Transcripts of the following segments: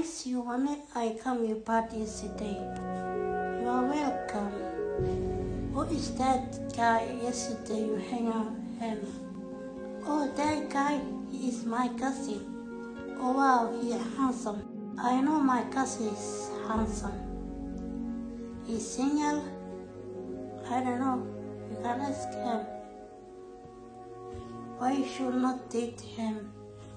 Guys, you wanna I come your party yesterday. You are welcome. Who is that guy yesterday you hang out with him? Oh, that guy, he is my cousin. Oh wow, he is handsome. I know my cousin is handsome. He's single? I don't know. You can ask him. Why you should not date him?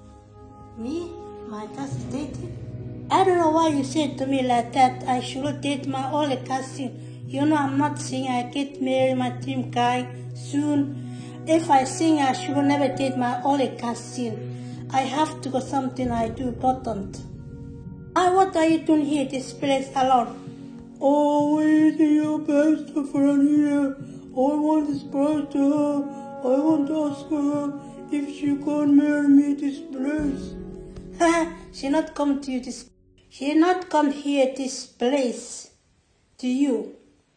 Me? My cousin dated? I don't know why you said to me like that. I should date my only cousin. You know I'm not saying I get married my dream guy soon. If I sing, I should never date my only cousin. I have to go something I do important. What are you doing here this place alone? Oh, waiting your best friend here. I want to surprise to her. I want to ask her if she can marry me this place. She not come to you this. She not come here this place. To you.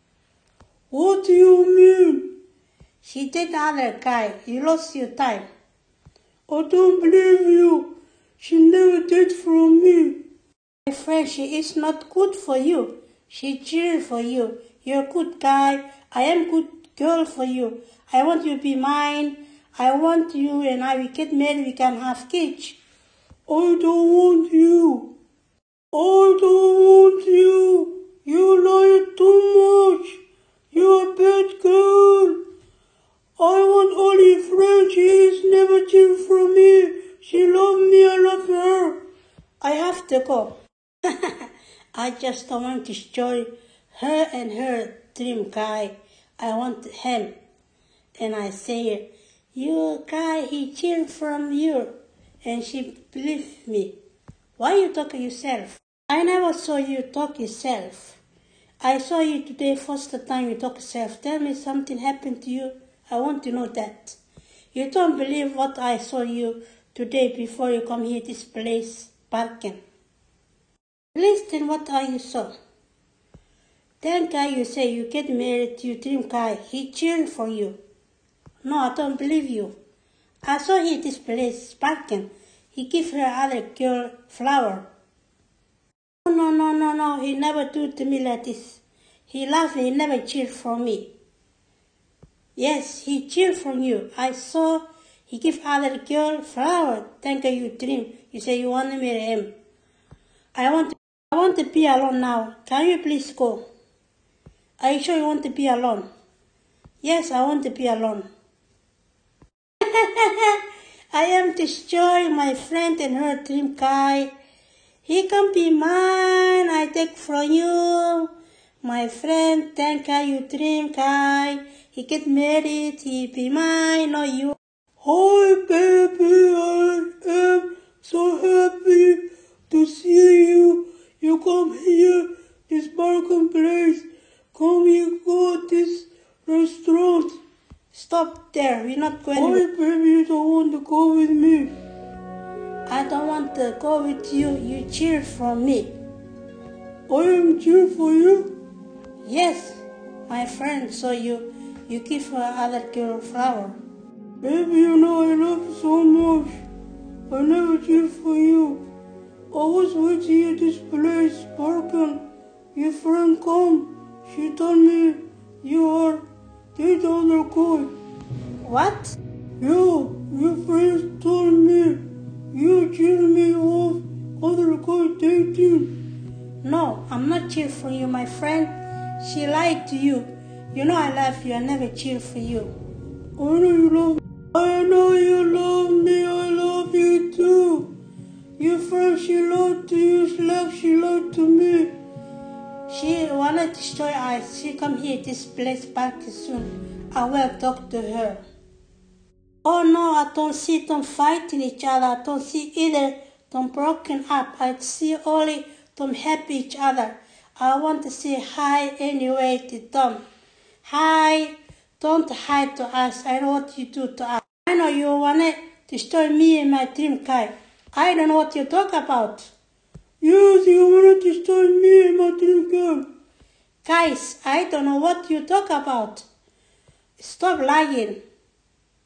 What do you mean? She did other guy. You lost your time. I don't believe you. She never did from me. My friend, she is not good for you. She cheered for you. You're a good guy. I am good girl for you. I want you to be mine. I want you and I will get married. We can have kids. I don't want you. I don't want you. You lie too much. You're a bad girl. I want only friend. She is never cheered for me. She loves me. I love her. I have to go. I just don't want to destroy her and her dream guy. I want him. And I say, you guy, he cheered from you. And she believed me. Why you talk yourself? I never saw you talk yourself. I saw you today first time you talk yourself. Tell me something happened to you. I want to know that. You don't believe what I saw you today before you come here this place, parking. Listen what you saw. That guy you say you get married to your dream guy, he cheered for you. No, I don't believe you. I saw he this place, parking. He give her other girl flower. No, he never do to me like this. He laughed, he never cheered for me. Yes, he cheered from you. I saw he give other girl flower. Thank you dream. You say you want to marry him. I want to be alone now. Can you please go? Are you sure you want to be alone? Yes, I want to be alone. I am destroying my friend and her dream guy. He can be mine. I take from you. My friend, thank you dream guy. He get married. He be mine, not you. Hi baby, I am so happy to see you. You come here, this bargain place. Come here, go this restaurant. Stop there, we're not going. Why baby, you don't want to go with me? I don't want to go with you. You cheer for me. I am cheer for you? Yes, my friend saw you. You give her other girl flower. Baby, you know I love you so much. I never cheer for you. I was waiting you this place, parking. Your friend come. She told me you are date other guy. What? You, your friends told me you cheer me off other guy dating. No, I'm not cheer for you, my friend. She lied to you. You know I love you. I never cheer for you. I know you love me. I know you love me. I love you too. Your friend, she lied to you like she lied to me. She wanted to destroy us. She come here this place back soon. I will talk to her. Oh no, I don't see them fighting each other. I don't see either them broken up. I see only them happy each other. I want to say hi anyway to them. Hi, don't hide to us. I know what you do to us. I know you want to destroy me and my dream guy. I don't know what you talk about. Yes, you want to destroy me and my dream guy. Guys, I don't know what you talk about. Stop lying.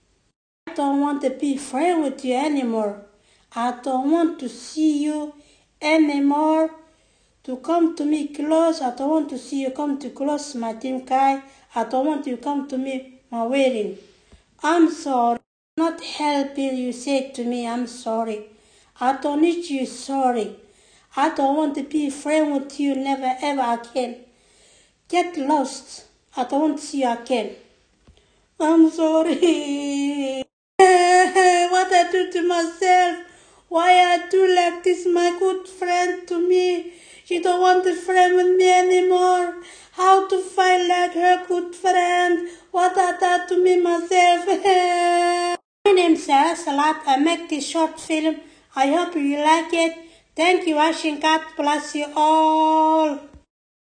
I don't want to be friends with you anymore. I don't want to see you anymore to come to me close. I don't want to see you come to close my Tim Kai. I don't want you come to me my wedding. I'm sorry. Not helping you say to me, I'm sorry. I don't need you sorry. I don't want to be friend with you never ever again. Get lost. I don't want to see you again. I'm sorry. What I do to myself? Why I do like this, my good friend to me? She don't want to friend with me anymore. How to find like her good friend? What I done to me myself? My name is Sarah Salat. I make this short film. I hope you like it. Thank you, watching. God bless you all.